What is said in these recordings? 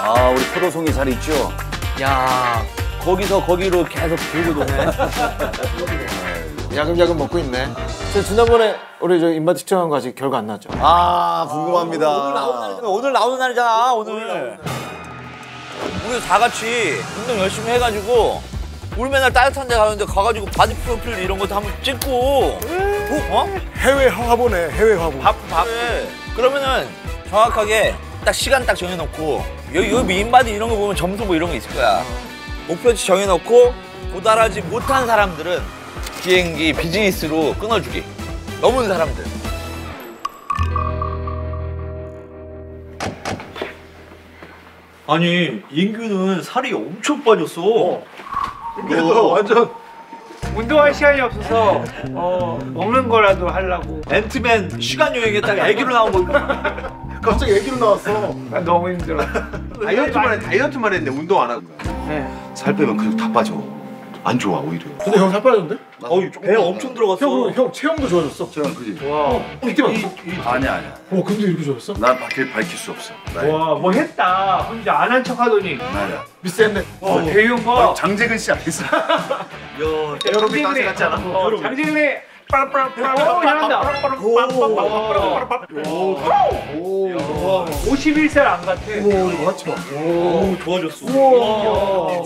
아, 우리 포도송이 잘 있죠? 야, 거기서 거기로 계속 들고 도네. 야금야금 먹고 있네. 저 지난번에 우리 저 입맛 측정한 거 아직 결과 안 나왔죠? 아, 궁금합니다. 오늘 나오는 날이잖아, 오늘. 우리 다 같이 운동 열심히 해가지고 우리 맨날 따뜻한 데 가는데 가가지고 바디 프로필 이런 것도 한번 찍고 해외 화보네, 해외 화보. 그래. 그러면은 정확하게 딱 시간 딱 정해놓고 여기 인바디 이런 거 보면 점수 뭐 이런 거 있을 거야. 목표치 정해놓고 도달하지 못한 사람들은 비행기 비즈니스로 끊어주기. 넘은 사람들. 아니 인규는 살이 엄청 빠졌어. 인규도 완전 운동할 시간이 없어서 먹는 거라도 하려고. 앤트맨 시간 여행했다가 애기로 나온 거. 갑자기 애기로 나왔어. 나 너무 힘들어. 다이어트만 했는데 운동 안 하고. 네. 살 빼면 그래도 다 빠져. 안 좋아 오히려. 근데 형 살 빠졌는데? 배 엄청 들어갔어. 형 체형도 좋아졌어. 저랑 그지. 와. 이때 봤어? 아니야. 근데 이렇게 좋아졌어? 난 밝힐 수 없어. 와, 뭐 했다. 혼자 안 한 척 하더니. 나야. 미스했네. 와, 대형 거. 장재근 씨 앞에서. 여러분이 따세 같지 않아? 장진이 빠라빠라빠라. 오, 잘한다. 51살 안 같아. 오, 이거 맞지 마. 오, 좋아졌어. 우와.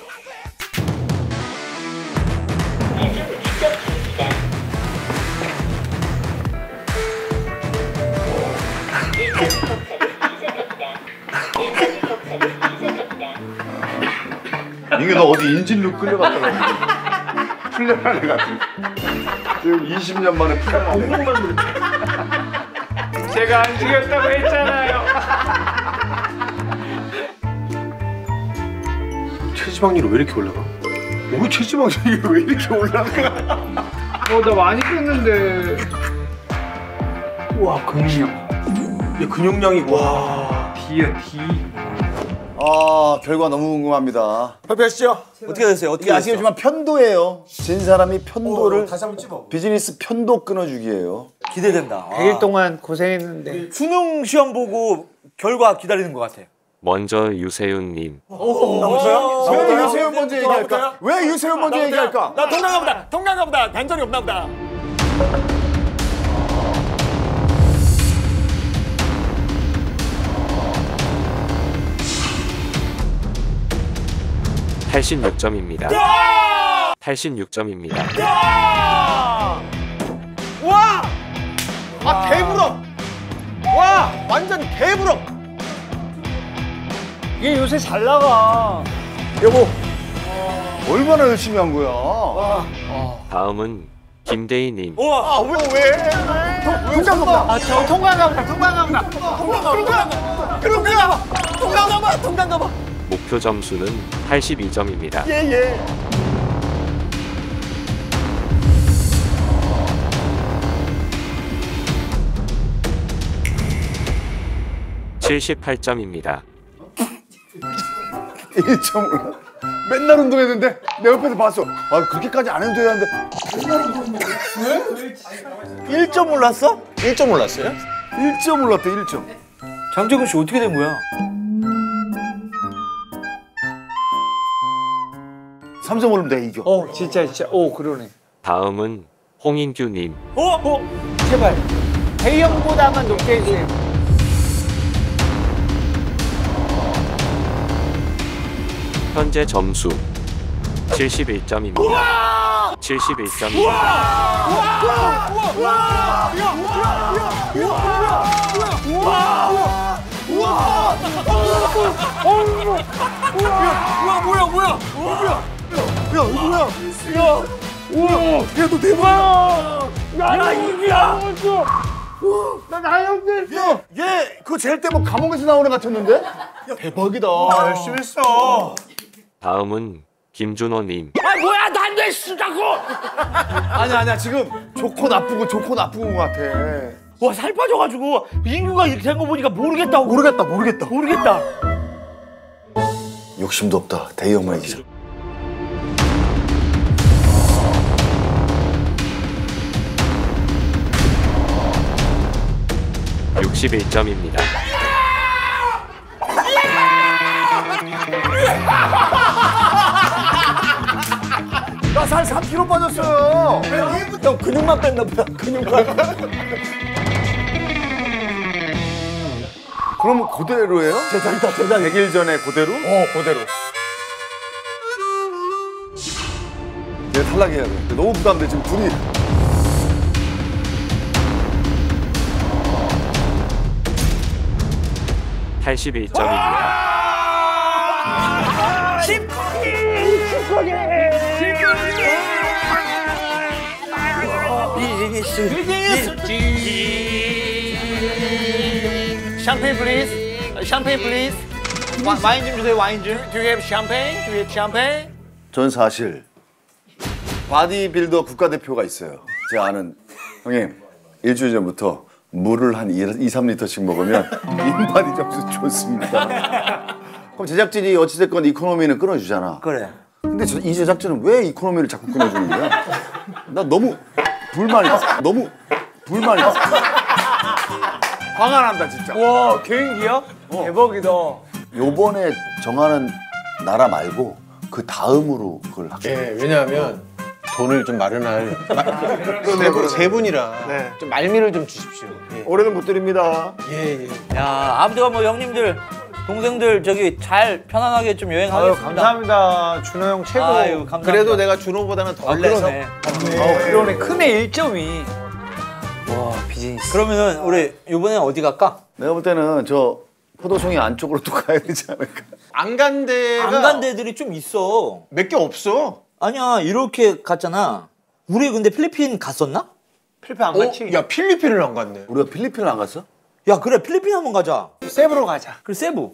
이게 너 어디 인질로 끌려갔다가 풀려난 애 같은. 지금 20년 만에 풀려난 애. 제가 안 죽였다고 했잖아요. 체지방률이 왜 이렇게 올라가? 왜 체지방률이 왜 이렇게 올라가? 나 많이 뺐는데. 우와, 근육량. 얘 근육량이 와. D야, D. 아, 결과 너무 궁금합니다. 발표하시죠. 어떻게 됐어요? 이게 아시겠지만 편도예요. 진 사람이 편도를 다시 한번 찝어. 비즈니스 편도 끊어주기예요. 기대된다. 100일 동안 고생했는데. 수능 시험 보고 결과 기다리는 것 같아. 먼저 유세윤님. 나부터요? 왜 유세윤 먼저 얘기할까? 나부터요? 왜 유세윤 먼저 얘기할까? 나 동강가 보다. 단전이 없나 보다. (86점입니다) 86점입니다. 와! 아, 개부럽! 와! 완전 개부럽! 이게 요새 잘 나가. 여보, 얼마나 열심히 한 거야? 다음은 김대희님. 아, 왜? 동강가 아, 저 통과가 보다. 동강가 봐. 목표 점수는 82점입니다. 예. 78점입니다. 1.5. 맨날 운동했는데 내 옆에서 봤어. 아, 그렇게까지 안 해도 되는데. 1점 올랐어? 1점 올랐어요? 1점 올랐대, 1점. 장재근 씨 어떻게 된 거야? 3점 올리면 내가 이겨. 진짜. 그러네. 다음은 홍인규님. 제발. 대형보다만 높게 해주세요. 현재 점수 71점입니다. 71점입니다. 야, 너 대박! 나 이기야! 나 나영 됐어! 얘 그거 젤 때 뭐 감옥에서 나오는 애 같았는데? 대박이다. 열심히 했어. 다음은 김준호님. 아 뭐야 난왜 쓰자고! 아니야, 지금 좋고 나쁘고 것 같아. 와 살 빠져가지고 인구가 이렇게 된 거 보니까 모르겠다고. 모르겠다. 욕심도 없다. 대희 형만 이기자. 61점입니다. 나 살 3kg 빠졌어요. 형 근육만 뺐나 보다. 근육만. 그러면 그대로예요? 제자리다 제자리. 100일 전에 그대로? 그대로. 얘 탈락해야 돼. 너무 부담돼 지금 둘이. (82점입니다) 샴페인 플리즈. 샴페인 플리즈. 와인 좀 주세요. 와인 좀. Do you have champagne? Do you have champagne? 전 사실 바디빌더 국가대표가 있어요. 제가 아는 형님 일주일 전부터 물을 한 2, 3리터씩 먹으면 인바디 점수 좋습니다. 그럼 제작진이 어찌됐건 이코노미는 끊어주잖아. 그래. 근데 이 제작진은 왜 이코노미를 자꾸 끊어주는 거야? 나 너무 불만이다. 너무 불만이다. 화가 난다 진짜. 와 개인기야? 대박이다. 요번에 정하는 나라 말고 그 다음으로 그걸 할게요. 예, 왜냐하면 돈을 좀 마련할 세 분이라 좀 말미를 좀 주십시오. 올해는 못 드립니다. 예, 예. 야, 아무튼 뭐 형님들, 동생들 저기 잘 편안하게 좀 여행하겠습니다. 감사합니다. 준호 형 최고. 아유, 감사합니다. 그래도 내가 준호보다는 덜 내서 그러네. 크네 1점이. 와, 비즈니스. 그러면은 우리 이번엔 어디 갈까? 내가 볼 때는 저 포도송이 안쪽으로 또 가야 되지 않을까. 안 간 데가 안 간 데들이 좀 있어. 몇 개 없어. 아니야, 이렇게 갔잖아. 우리 근데 필리핀 갔었나? 필리핀 안 갔지? 야, 필리핀을 안 갔네. 우리가 필리핀을 안 갔어? 야, 그래, 필리핀 한번 가자. 세부로 가자. 그래, 세부.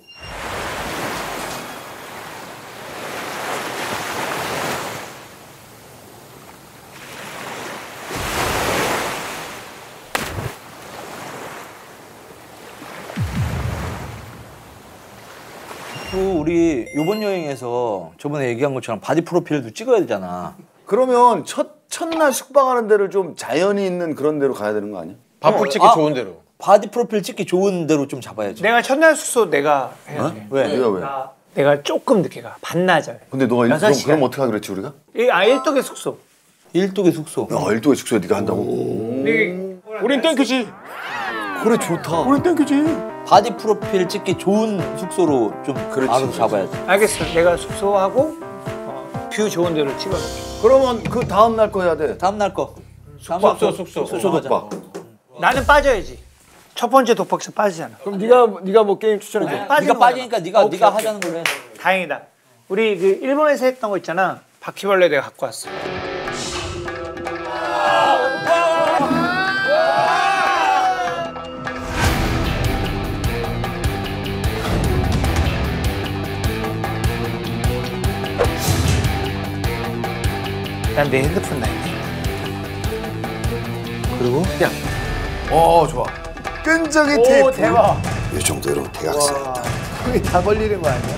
또 우리 요번 여행에서 저번에 얘기한 것처럼 바디 프로필도 찍어야 되잖아. 그러면 첫날 숙박하는 데를 좀 자연이 있는 그런 데로 가야 되는 거 아니야? 밥도 찍기 좋은 대로. 바디 프로필 찍기 좋은 데로 좀 잡아야지. 내가 첫날 숙소 내가 해야 돼. 왜? 네가 왜? 내가 조금 늦게 가. 반나절. 근데 너가 여섯 그럼 시간. 어떻게 하기로 했지 우리가? 일독의 숙소. 일독의 숙소. 야, 일도의 숙소에 네가 한다고? 우린 땡큐지. 그래 좋다. 우린 땡큐지. 바디 프로필 찍기 좋은 숙소로 좀 알아서 잡아야지. 알겠어. 내가 숙소하고 뷰 좋은 데로 찍어놓게. 그러면 그 다음 날 거 해야 돼. 다음 날 거. 숙소. 숙소 가자. 숙박. 나는 빠져야지. 첫 번째 독박에서 빠지잖아. 그럼 네가 뭐 게임 추천해 줘. 네가 빠지니까 네가 하자는 걸로 해. 다행이다. 우리 그 일본에서 했던 거 있잖아. 바퀴벌레 내가 갖고 왔어. 난 내 핸드폰 나 있네. 그리고 그냥 좋아. 끈적이 오 테이프. 대박. 이 정도로 대학생이다. 그게 다 걸리는 거 아니야?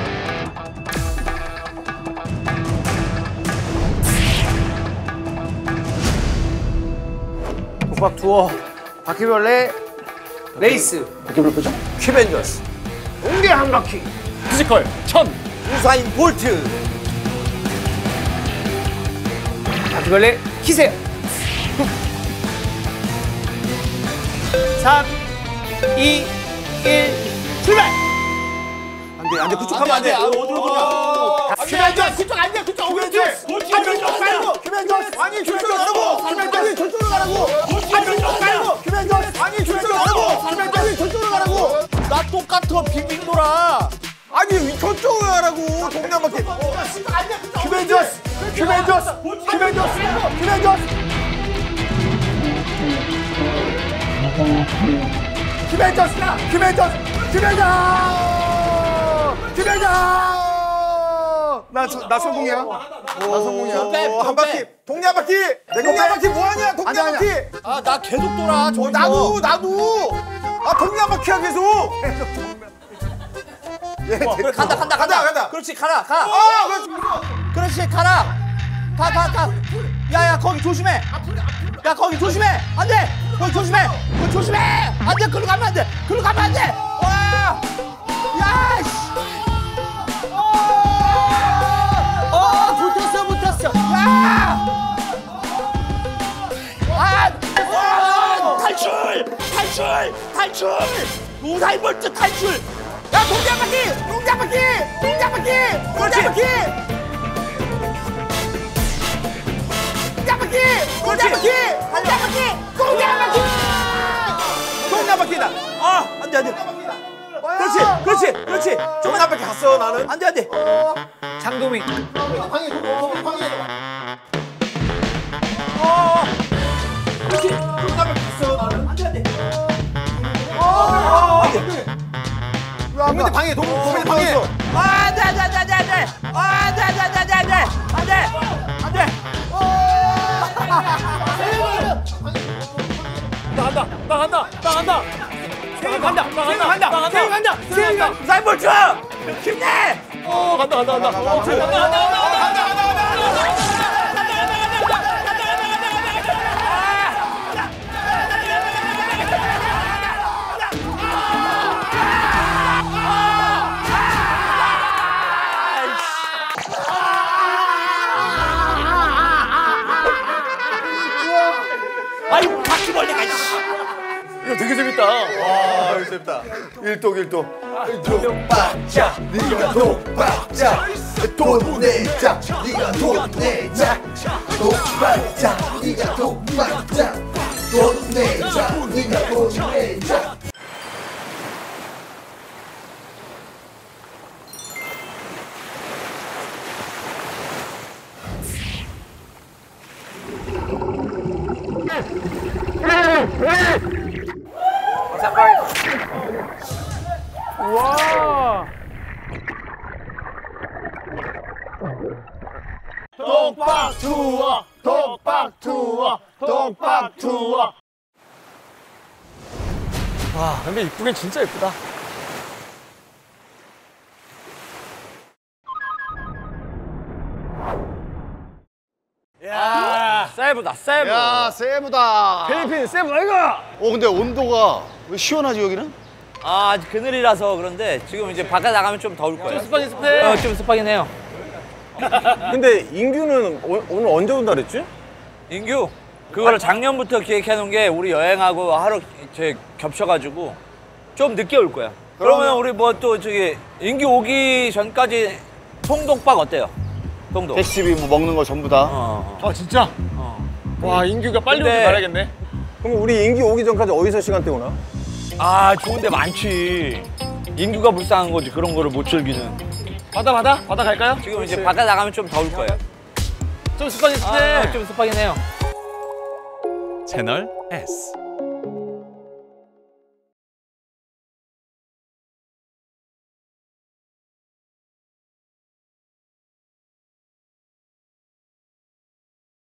독박 투어. 바퀴벌레 레이스. 바퀴벌레 표정? 퀴벤저스. 웅리 한 바퀴. 피지컬 1000. 우사인 볼트. 바퀴벌레 키세요. 3, 2, 1, 출발! 안 돼. 그쪽 가면 안 돼. 어디로 가냐? 퀴벤저스! 그쪽 안 돼! 그쪽 퀴벤저스! 퀴벤저스 말고! 퀴벤저스! 아니 저쪽으로 가라고! 퀴벤저스 저쪽으로 가라고! 퀴벤저스 말고! 퀴벤저스! 아니 저쪽으로 가라고! 퀴벤저스 저쪽으로 가라고! 나 똑같아 빙빙돌아. 아니, 저쪽으로 가라고. 동네 한 바퀴. 퀴벤저스! 퀴벤저스! 퀴벤저스! 퀴벤저스! 퀴벤저스! 퀴벤저스! 퀴벤저스! 퀴벤저스! 나 성공이야. 나 성공이야. 한 바퀴. 동네 한 바퀴. 동네 한 바퀴 뭐하냐? 동네 한 바퀴. 나 계속 돌아. 나도. 아, 동네 한 바퀴야 계속. 그래 간다. 그렇지 가라. 그렇지 가라. 가. 야야 거기 조심해. 야 거기 조심해. 안 돼. 거기 조심해. 안 돼. 글로 가면 안 돼. 와. 야 씨. 탈출! 무사히 벌써 탈출! 야 동작바퀴 동작바퀴 동작바퀴 동작바퀴 동작바퀴 동작바퀴 동작바퀴 동작바퀴다. 안돼. 그렇지. 종나밖에 갔어 나는. 안돼. 장도미. 그렇지. 종나밖에 갔어 나는. 안돼. 동민이 방해 동민이 방해. 안돼. 간다. 무사히 벌쳐! 힘내! 아이고 바퀴벌레가 이거 되게 재밌다. 와, 이거 재밌다. 일독. 독박자 네가 독박자 돈 내자 네가 돈 내자 독박자 네가 독박자 돈 내자 네가 돈 내자. 와. 독박 투어 독박 투어 독박 투어. 와, 근데 이쁘긴 진짜 이쁘다. 야, 세이브다, 세이브. 야, 세무다. 필리핀 세븐 아이가. 근데 온도가 왜 시원하지 여기는? 아직 그늘이라서 그런데 지금 이제 바깥 나가면 좀 더울 거예요. 습하긴 습해. 좀 습하긴 해요. 근데 인규는 오늘 언제 온다 그랬지? 인규, 그거를 작년부터 기획해 놓은 게 우리 여행하고 하루 제 겹쳐가지고 좀 늦게 올 거야. 그러면 우리 뭐 또 저기 인규 오기 전까지 통독박 어때요? 통독. 택시비 뭐 먹는 거 전부 다. 아 진짜? 와, 인규가 빨리 오길 근데- 바라겠네. 그럼 우리 인규 오기 전까지 어디서 시간대 오나? 아, 좋은데 많지. 인규가 불쌍한 거지, 그런 거를 못 즐기는. 바다 갈까요? 지금 이제 바깥 나가면 좀 더울 거예요. 좀 습하긴 습해. 좀 습하긴 해요. 채널 S